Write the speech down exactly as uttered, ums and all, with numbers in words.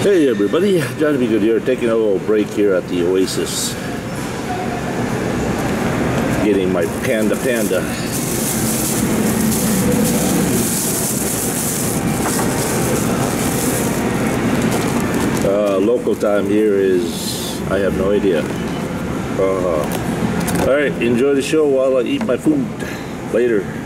Hey everybody, Johnny B. Good here, taking a little break here at the Oasis. Getting my Panda Panda. Uh, local time here is, I have no idea. Uh, Alright, enjoy the show while I eat my food. Later.